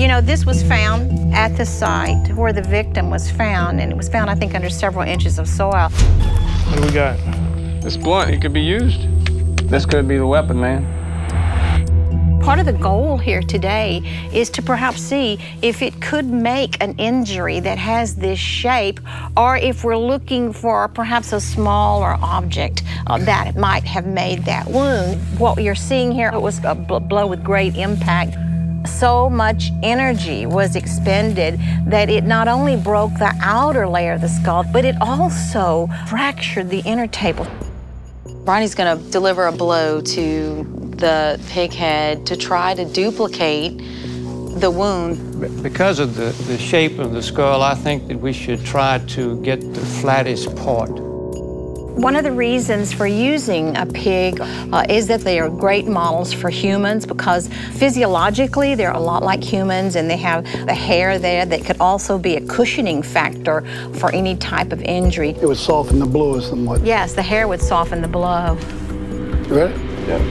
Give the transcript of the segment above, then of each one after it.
You know, this was found at the site where the victim was found, and it was found, I think, under several inches of soil. What do we got? This blunt, it could be used. This could be the weapon, man. Part of the goal here today is to perhaps see if it could make an injury that has this shape, or if we're looking for perhaps a smaller object that might have made that wound. What you're seeing here, it was a blow with great impact. So much energy was expended that it not only broke the outer layer of the skull, but it also fractured the inner table. Ronnie's gonna deliver a blow to the pig head to try to duplicate the wound. Because of the shape of the skull, I think that we should try to get the flattest part. One of the reasons for using a pig is that they are great models for humans, because physiologically they're a lot like humans, and they have the hair there that could also be a cushioning factor for any type of injury. It would soften the blow somewhat. Yes, the hair would soften the blow. You ready? Yeah.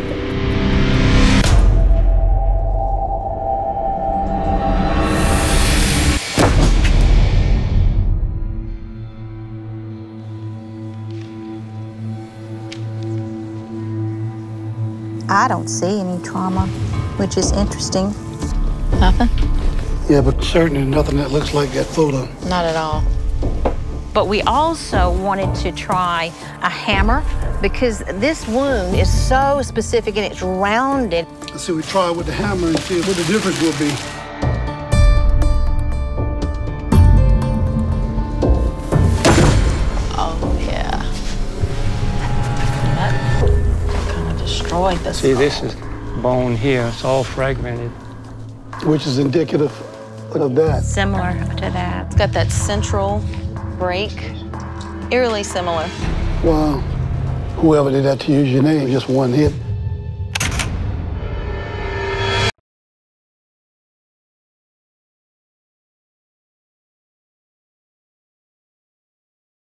I don't see any trauma, which is interesting. Nothing? Yeah, but certainly nothing that looks like that photo. Not at all. But we also wanted to try a hammer, because this wound is so specific and it's rounded. So we try with the hammer and see what the difference will be. Oh, yeah. That kind of destroyed the See, skull. this is bone here. It's all fragmented. Which is indicative of that. Similar to that. It's got that central break, eerily similar. Wow. Whoever did that to use your name, just one hit.